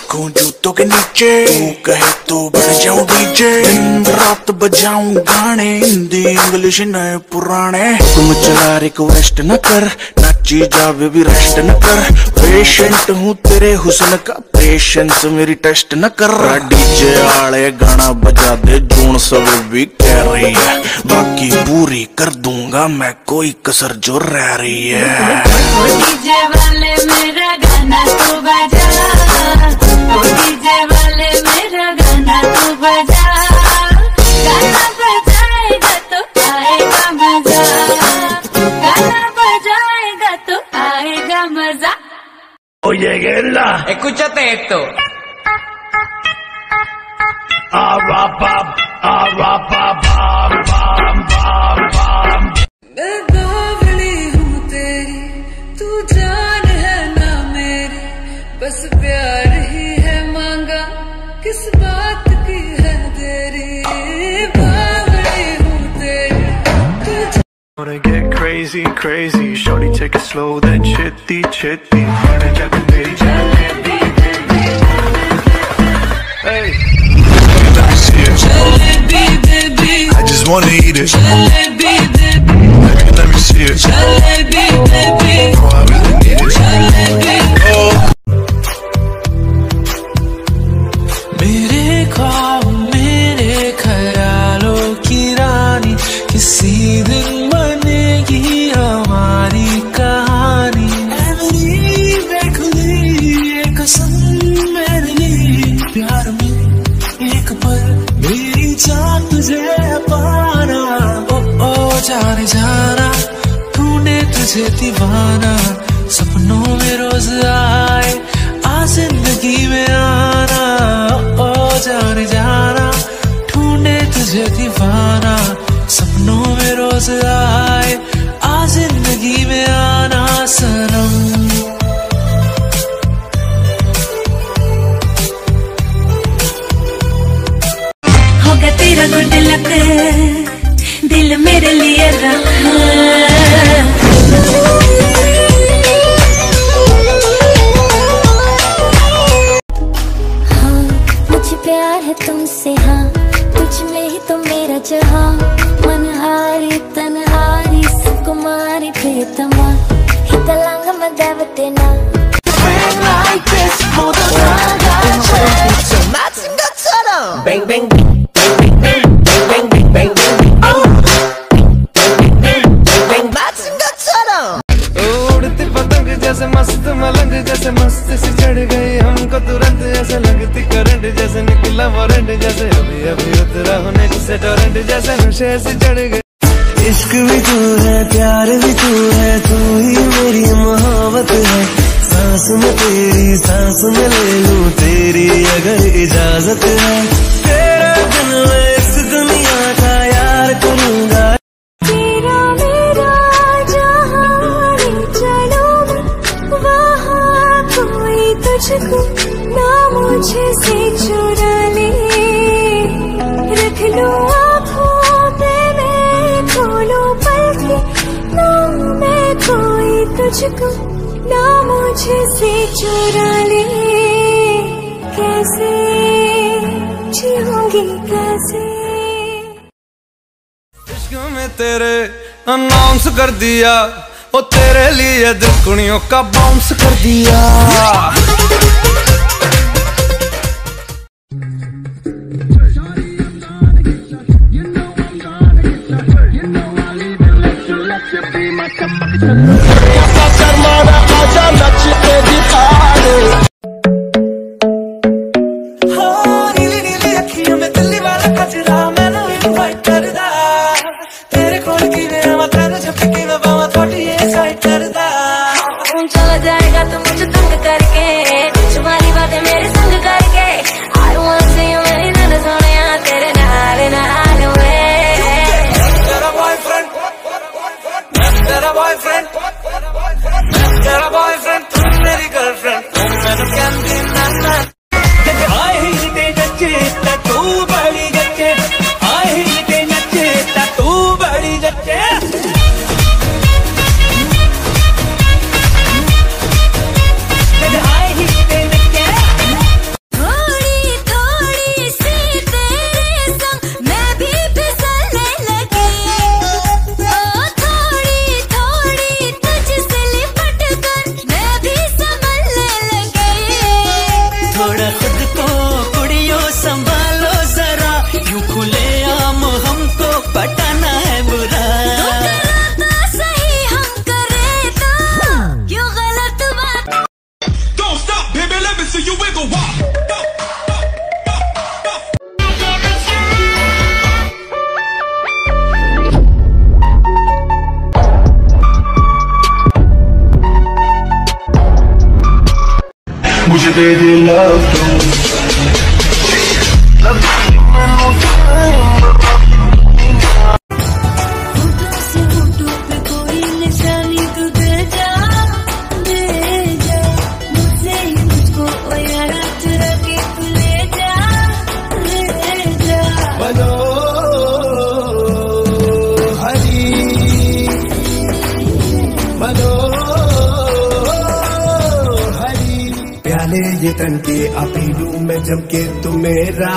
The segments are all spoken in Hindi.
रखूं जूतों के नीचे, तू कहे तो बन जाऊं डीजे। दिन रात बजाऊं गाने, हिंदी इंग्लिश नए पुराने। तुम चला रिक्वेस्ट न कर, नाची जावे भी रेस्ट न कर। पेशेंट हूँ तेरे हुस्न का, पेशेंस मेरी टेस्ट न कर। डीजे आले गाना बजा दे, जून सब भी कह रही है। बाकी पूरी कर दूंगा मैं, कोई कसर जो रह रही है। डीजे वाले मेरा गाना तू बजा, डीजे वाले मेरा गाना तू बजा। गाना बजाएगा तो आएगा मजा, गाना बजाएगा तो आएगा मजा। Oye, Guerra, Escúchate esto. मैं बावली हूँ तेरी, तू जान है ना मेरी, बस प्यार ही है मांगा, किस बात की है देरी। बावली हूँ तेरी, तू wanna get crazy, crazy. Shorty, take it slow, then chitty, chitty. Hey, let me see it. jalebi baby, I just wanna eat it. jalebi baby, Let me see it. jalebi baby, Oh, I really need it. jalebi। Oh. मेरे ख्वाब मेरे ख्यालों की रानी, किसी दिन बनेगी हमारी कहानी। मेरी बेखुदी ये कसम मेरे लिए, प्यार में एक पल मेरी जान तुझे पाना। ओ जाने जाना, ढूंढे तुझे दीवाना, सपनों में रोज आए आ जिंदगी में आना। ओ जाने जाना, ढूंढे तुझे दीवाना, सपनों में रोज आए आ जिंदगी में आना सनम। होगा तेरा गुड लक, दिल मेरे लिए रखा। हाँ, मुझे प्यार है तुमसे, हाँ तुझ में ही तो मेरा जहाँ। मनहारी तनहारी सुकुमारी प्रियतमा, हितलांग मदावतेना। Bang bang bang bang bang bang bang bang bang bang। उड़ती पतंग जैसे मस्त मलंग, जैसे मस्त सी चढ़ गई हमको तुरंत, जैसे लगती करंट, जैसे निकला वारंट, जैसे अभी अभी उतरा होने से टोरेंट, जैसे नशे से चढ़ गई। इश्क भी तू है, प्यार भी तू है, तू ही मेरी मोहब्बत है। सांस में तेरी सांस में ले लूं तेरी अगर इजाजत है। तेरा दिन मैं इस दुनिया का यार करूंगा। तेरा मेरा जहाँ चलो वहाँ, कोई तुझको ना मुझे से चुरा ले। रख लो आँखों पे मैं, खोलो पलकें ना मैं, कोई तुझको ना मुझे से चुरा ले। कैसे जीऊंगी कैसे। इश्क में तेरे अनाउंस कर दिया, ओ तेरे लिए दिल कुड़ियों का बाउंस कर दिया। नीली नीली अखियों में दिल्ली वाला कचरा, मैंने इनवाइट कर दा। तेरे कोल की मेरा मतलब झपकी में बावा थोड़ी ये साइड कर दा। चला जाएगा तो मुझे तंग करके, तुम्हारी बातें मेरे संग करके। I want to see you मेरी नज़र सोनिया, तेरे नाल नाल में। तेरा बॉयफ्रेंड, तेरा बॉयफ्रेंड, तेरा बॉयफ्रेंड, तुम मेरी गर्लफ्रेंड, तुम मैंने कैंडी ना। आए ही ते नचे तू बड़ी जच्चे, आए ही ते नचे तू बड़ी जच्चे। see you wiggle, walk. मुझे दे दे love से होठों पे कोई निशानी तू दे जा मुझसे ही मुझको ओ यारा चुरा के तू ले जा बनो हरी बनो प्याले ये तन के अपी लूं मैं जम के तू मेरा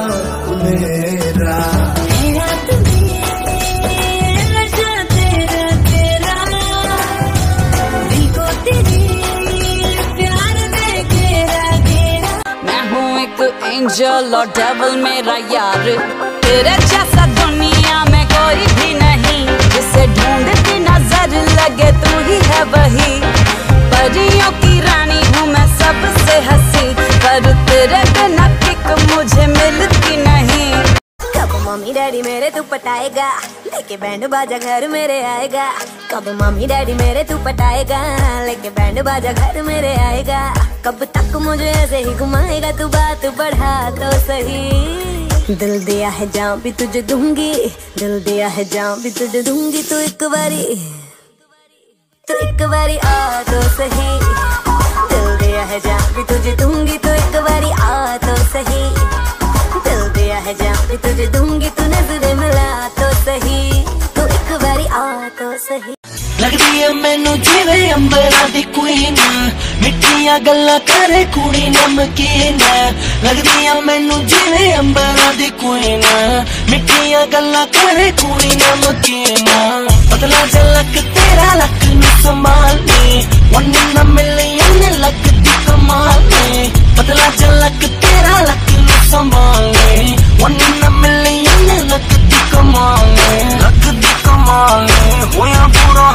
तेरा दिल को तेरी प्यार दे घेरा मैं हूँ एक एंजल और डेविल मेरा यार तेरे जैसा दुनिया में कोई भी नहीं जिसे ढूंढती नजर लगे तू ही है वही परियों की रानी हूँ मैं सबसे हंसी पर तेरे बिना किक मुझे मिलती नहीं कब मम्मी डैडी मेरे तू पटाएगा लेके बैंड बाजा घर मेरे आएगा कब मम्मी डैडी मेरे तू पटाएगा लेके बैंड बाजा घर मेरे आएगा कब तक मुझे ऐसे ही घुमाएगा तू बात बढ़ा तो सही दिल दिया है जान भी तुझे दूंगी दिल दिया है जान भी तुझे दूंगी तू एक बारी आ तो सही दिल दिया है जान भी तुझे दूंगी तो एक बारी आ तो सही दिल दिया है जान भी तुझे दूंगी तू नजरें मिला तो सही तू एक बारी आ तो सही लगदी है मैनू जिवें अंबरां दी क्वीन मिठियां गल्लां करे कुड़ी नमकीन लगदी है मैनू जिवें अंबरां दी क्वीन मिठियां गल्लां करे कुड़ी नमकीन पतला झलक तेरा लक नू संभालनी 1 in a million लक दी कमाल पतला झलक तेरा लक नू संभालनी 1 in a million लक दी कमाल होया बुरा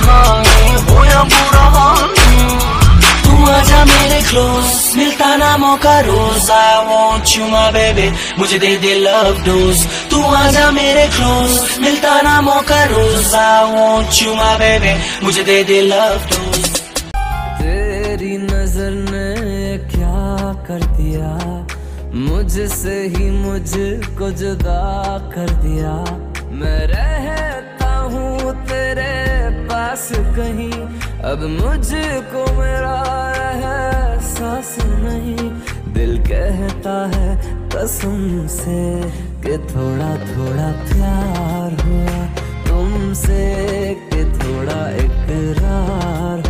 हाल तू आजा मेरे क्लोज मिलता ना मौका रोज I want you my baby मुझे दे दे love dose तू आजा मेरे क्लोज मिलता ना मौका रोज I want you my baby मुझे दे दे love dose तेरी नजर ने क्या कर दिया मुझसे ही मुझको जुदा कर दिया मैं रहता हूँ तेरे पास कहीं अब मुझको मेरा एहसास नहीं दिल कहता है कसम से कि थोड़ा थोड़ा प्यार हुआ तुमसे कि थोड़ा इकरार